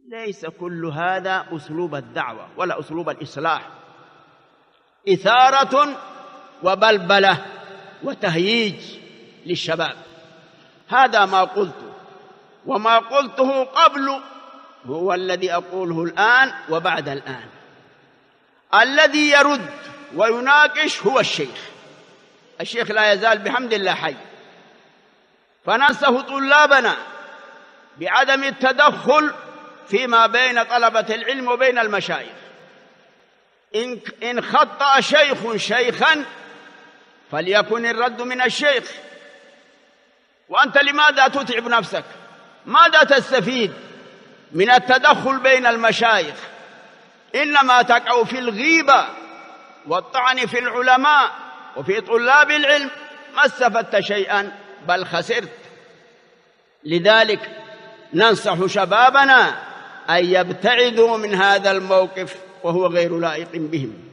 ليس كل هذا أسلوب الدعوة ولا أسلوب الإصلاح، إثارة وبلبلة وتهييج للشباب. هذا ما قلته، وما قلته قبل هو الذي أقوله الآن وبعد الآن. الذي يرد ويناقش هو الشيخ لا يزال بحمد الله حي، فننصح طلابنا بعدم التدخل فيما بين طلبة العلم وبين المشايخ. إن خطأ شيخ شيخا فليكن الرد من الشيخ. وأنت لماذا تتعب نفسك؟ ماذا تستفيد من التدخل بين المشايخ؟ إنما تقع في الغيبة والطعن في العلماء وفي طلاب العلم، ما استفدت شيئا بل خسرت. لذلك ننصح شبابنا أن يبتعدوا من هذا الموقف وهو غير لائق بهم.